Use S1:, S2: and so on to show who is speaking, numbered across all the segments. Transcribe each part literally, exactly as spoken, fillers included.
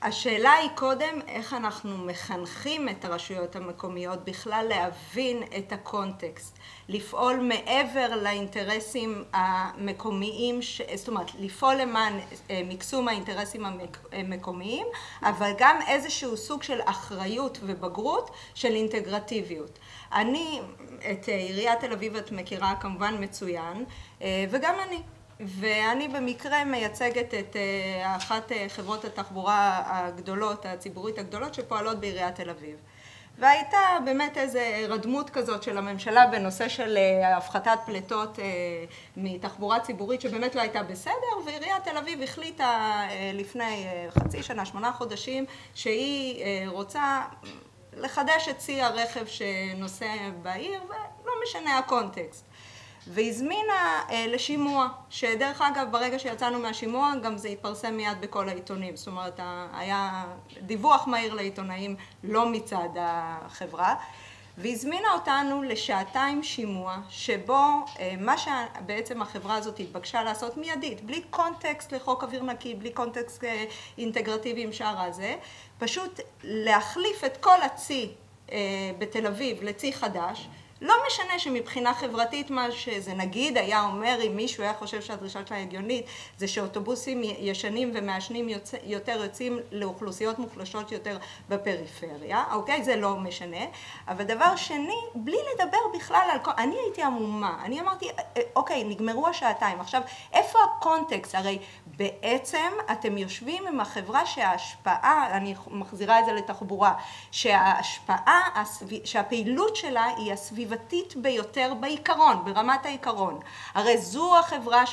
S1: השאלה היא קודם איך אנחנו מחנכים את הרשויות המקומיות בכלל להבין את הקונטקסט, לפעול מעבר לאינטרסים המקומיים, זאת אומרת לפעול למען מקסום האינטרסים המקומיים, אבל גם איזשהו סוג של אחריות ובגרות של אינטגרטיביות. אני את עיריית תל אביב את מכירה כמובן מצוין, וגם אני. ואני במקרה מייצגת את אחת חברות התחבורה הגדולות, הציבורית הגדולות, שפועלות בעיריית תל אביב. והייתה באמת איזו רדמות כזאת של הממשלה בנושא של הפחתת פליטות מתחבורה ציבורית שבאמת לא הייתה בסדר, ועיריית תל אביב החליטה לפני חצי שנה, שמונה חודשים, שהיא רוצה לחדש את צי הרכב שנוסע בעיר, ולא משנה הקונטקסט. והזמינה לשימוע, שדרך אגב ברגע שיצאנו מהשימוע גם זה התפרסם מיד בכל העיתונים, זאת אומרת היה דיווח מהיר לעיתונאים לא מצד החברה, והזמינה אותנו לשעתיים שימוע שבו מה שבעצם החברה הזאת התבקשה לעשות מיידית, בלי קונטקסט לחוק אוויר נקי, בלי קונטקסט אינטגרטיבי עם שאר הזה, פשוט להחליף את כל הצי בתל אביב לצי חדש, לא משנה שמבחינה חברתית מה שזה נגיד היה אומר אם מישהו היה חושב שהדרישה שלה הגיונית זה שאוטובוסים ישנים ומעשנים יותר יוצאים לאוכלוסיות מוחלשות יותר בפריפריה, אוקיי? זה לא משנה. אבל דבר שני, בלי לדבר בכלל על... אני הייתי עמומה, אני אמרתי, אוקיי, נגמרו השעתיים, עכשיו איפה הקונטקסט? הרי בעצם אתם יושבים עם החברה שההשפעה, אני מחזירה את זה לתחבורה, שההשפעה, שהפעילות שלה היא הסביבה סביבתית ביותר בעיקרון, ברמת העיקרון. הרי זו החברה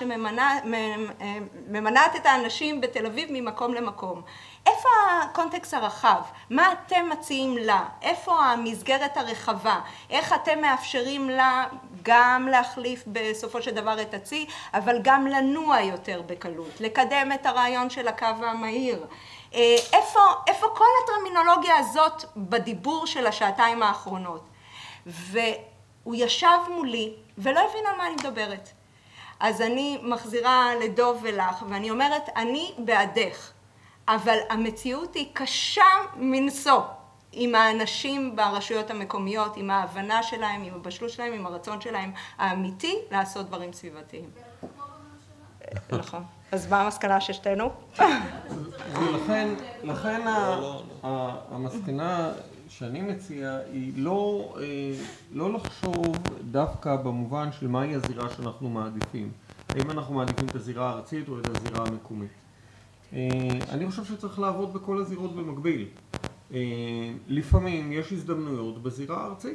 S1: שממנעת את האנשים בתל אביב ממקום למקום. איפה הקונטקסט הרחב? מה אתם מציעים לה? איפה המסגרת הרחבה? איך אתם מאפשרים לה גם להחליף בסופו של דבר את הצי, אבל גם לנוע יותר בקלות, לקדם את הרעיון של הקו המהיר? איפה, איפה כל הטרמינולוגיה הזאת בדיבור של השעתיים האחרונות? והוא ישב מולי ולא הבין על מה אני מדברת. אז אני מחזירה לדוב ולך ואני אומרת, אני בעדך, אבל המציאות היא קשה מנשוא עם האנשים ברשויות המקומיות, עם ההבנה שלהם, עם הבשלות שלהם, עם הרצון שלהם האמיתי לעשות דברים סביבתיים. נכון. אז מה המסקנה ששתינו?
S2: ולכן, לכן המסקנה שאני מציע היא לא, לא לחשוב דווקא במובן של מהי הזירה שאנחנו מעדיפים. האם אנחנו מעדיפים את הזירה הארצית או את הזירה המקומית. אני חושב שצריך לעבוד בכל הזירות במקביל. לפעמים יש הזדמנויות בזירה הארצית.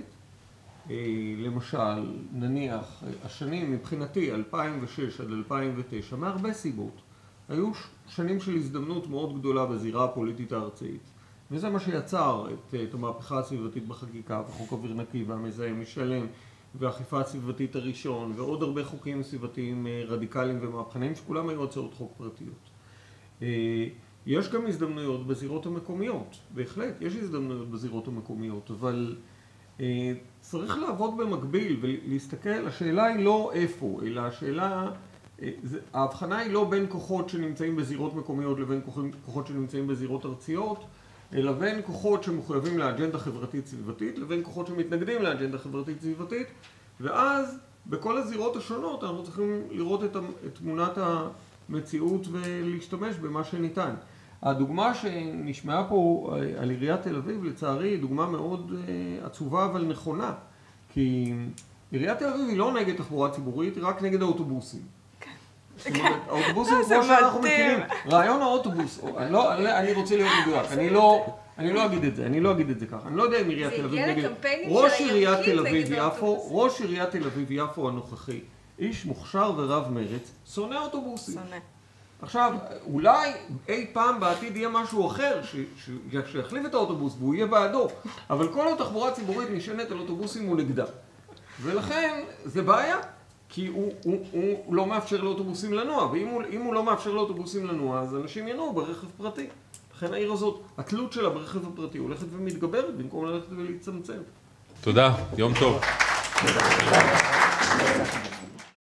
S2: למשל, נניח, השנים מבחינתי אלפיים ושש עד אלפיים ותשע, מהרבה סיבות, היו שנים של הזדמנות מאוד גדולה בזירה הפוליטית הארצית. וזה מה שיצר את, את המהפכה הסביבתית בחקיקה, וחוק אוויר נקי והמזהם משלם, והאכיפה הסביבתית הראשון, ועוד הרבה חוקים סביבתיים רדיקליים ומהפכניים, שכולם היו הצעות חוק פרטיות. יש גם הזדמנויות בזירות המקומיות, בהחלט, יש הזדמנויות בזירות המקומיות, אבל צריך לעבוד במקביל ולהסתכל, השאלה היא לא איפה, אלא השאלה, ההבחנה היא לא בין כוחות שנמצאים בזירות מקומיות לבין כוחות שנמצאים בזירות ארציות, אלא בין כוחות שמחויבים לאג'נדה חברתית סביבתית לבין כוחות שמתנגדים לאג'נדה חברתית סביבתית, ואז בכל הזירות השונות אנחנו צריכים לראות את תמונת המציאות ולהשתמש במה שניתן. הדוגמה שנשמעה פה על עיריית תל אביב לצערי היא דוגמה מאוד עצובה אבל נכונה, כי עיריית תל אביב היא לא נגד תחבורה ציבורית, היא רק נגד האוטובוסים. זאת אומרת, האוטובוסים כמו שאנחנו מכירים, רעיון האוטובוס, אני רוצה להיות מדויק, אני לא אגיד את זה, אני לא אגיד את זה ככה, אני לא יודע אם עיריית תל אביב נגד, ראש עיריית תל אביב יפו, ראש עיריית תל אביב יפו הנוכחי, איש מוכשר ורב מרץ, שונא אוטובוסים. שונא. עכשיו, אולי אי פעם בעתיד יהיה משהו אחר שיחליף את האוטובוס והוא יהיה בעדו, אבל כל התחבורה הציבורית נשענת על אוטובוסים ונגדה. ולכן זה בעיה, כי הוא, הוא, הוא לא מאפשר לאוטובוסים לנוע, ואם הוא, הוא לא מאפשר לאוטובוסים לנוע, אז אנשים ינועו ברכב פרטי. לכן העיר הזאת, התלות שלה ברכב הפרטי הולכת ומתגברת במקום ללכת ולהצטמצם.
S3: תודה, יום טוב.